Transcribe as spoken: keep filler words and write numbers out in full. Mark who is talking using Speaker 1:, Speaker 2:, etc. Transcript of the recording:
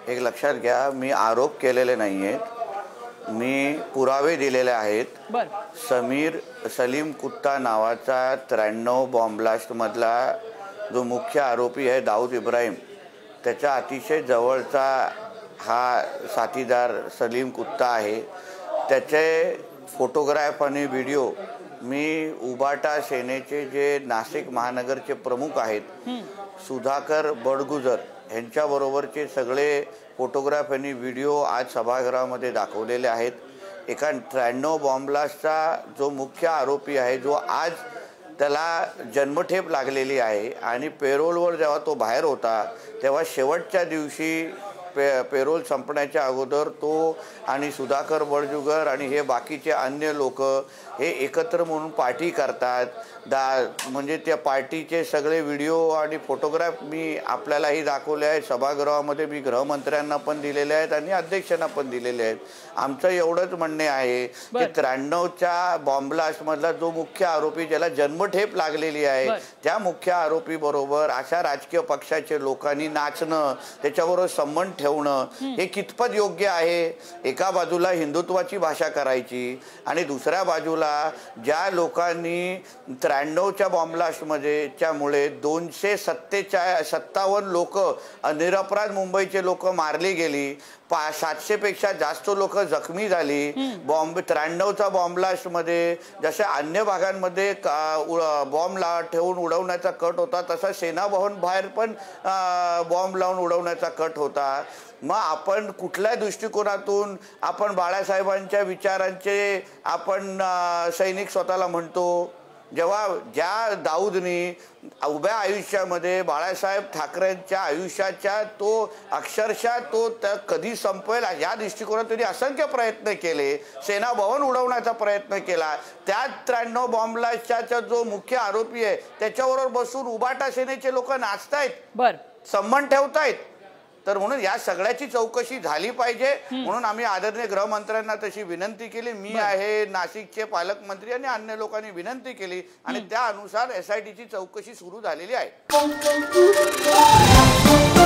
Speaker 1: एक लक्षात घ्या, मी आरोप केलेले नाही आहेत, मी पुरावे दिलेले आहेत। समीर सलीम कुत्ता नावाचा त्र्याण्णव बॉम्ब ब्लास्टमधला जो मुख्य आरोपी आहे दाऊद इब्राहिम, त्याचा अतिशय जवळचा हा साथीदार सलीम कुत्ता आहे। त्याचे फोटोग्राफ आणि व्हिडिओ मी उबाटा सेनेचे जे नाशिक महानगरचे प्रमुख आहेत सुधाकर बडगुजर यांच्याबरोबरचे सगळे फोटोग्राफ आणि व्हिडिओ आज सभागृहामध्ये दाखवलेले आहेत। एका त्र्याण्णव बॉम्ब ब्लास्टचा जो मुख्य आरोपी आहे, जो आज त्याला जन्मठेप लागलेली आहे आणि पेरोलवर जेव्हा तो बाहेर होता तेव्हा शेवटच्या दिवशी पे पेरोल संपण्याच्या अगोदर तो आणि सुधाकर बडगुजर आणि हे बाकीचे अन्य लोक हे एकत्र म्हणून पार्टी करतात। दा म्हणजे त्या पार्टीचे सगळे व्हिडिओ आणि फोटोग्राफ मी आपल्यालाही दाखवले आहेत। सभागृहामध्ये मी गृहमंत्र्यांना पण दिलेले आहेत आणि अध्यक्षांना पण दिलेले आहेत। आमचं एवढंच म्हणणे आहे की त्र्याण्णवच्या बॉम्ब ब्लास्टमधला जो मुख्य आरोपी ज्याला जन्मठेप लागलेली आहे त्या मुख्य आरोपी बरोबर अशा राजकीय पक्षाचे लोकांनी नाचणं, त्याच्याबरोबर संबंध ठेवणं हे कितपत योग्य आहे? एका बाजूला हिंदुत्वाची भाषा करायची आणि दुसऱ्या बाजूला ज्या लोकांनी त्र्याण्णवच्या बॉम्ब ब्लास्टमध्ये त्यामुळे दोनशे सत्तेचाळीस सत्तावन्न लोक निरपराध मुंबईचे लोक मारली गेली, पा सातशे पेक्षा जास्त लोक जखमी झाली। बॉम्ब त्र्याण्णवचा बॉम्ब ब्लास्टमध्ये जसे अन्य भागांमध्ये बॉम्ब ला ठेवून उडवण्याचा कट होता तसा सेना भवन बाहेर पण बॉम्ब लावून उडवण्याचा कट होता। मग आपण कुठल्या दृष्टिकोनातून आपण बाळासाहेबांच्या विचारांचे आपण सैनिक स्वतःला म्हणतो? जेव्हा ज्या दाऊदनी उभ्या आयुष्यामध्ये बाळासाहेब ठाकरेंच्या आयुष्याच्या तो अक्षरशः तो कधी संपेल या दृष्टिकोनातून त्यांनी असंख्य प्रयत्न केले, सेना भवन उडवण्याचा प्रयत्न केला। त्या त्र्याण्णव बॉम्ब ब्लास्टचा जो मुख्य आरोपी आहे त्याच्याबरोबर बसून उबाटा सेनेचे लोक नाचतायत, संबंध ठेवतायत। तर म्हणून या सगळ्याची चौकशी झाली पाहिजे म्हणून आम्ही आदरणीय गृहमंत्र्यांना तशी विनंती केली। मी आहे, नाशिकचे पालकमंत्री आणि अन्य लोकांनी विनंती केली आणि त्या अनुसार एस आय टीची चौकशी सुरू झालेली आहे।